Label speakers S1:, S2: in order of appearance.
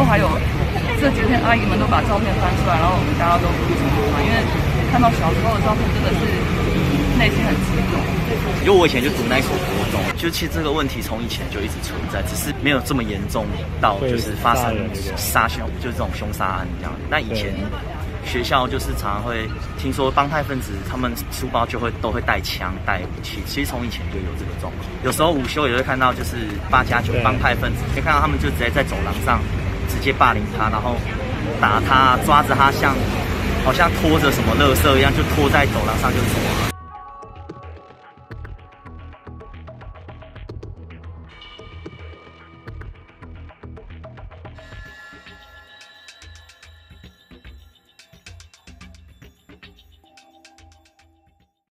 S1: 后还有这几天阿姨们都把照片翻出来，然后我们大家都哭成嘛，因为看到小时候的照片真的是内心很激动。
S2: 因为我以前就读那一所国中，就其实这个问题从以前就一直存在，只是没有这么严重到就是发生杀凶，就是这种凶杀案这样。那以前学校就是常常会听说帮派分子他们书包都会带枪带武器，其实从以前就有这个状况。有时候午休也会看到就是8+9帮派分子，可以看到他们就直接在走廊上直接霸凌他，然后打他，抓着他好像拖着什么垃圾一样，就拖在走廊上就走。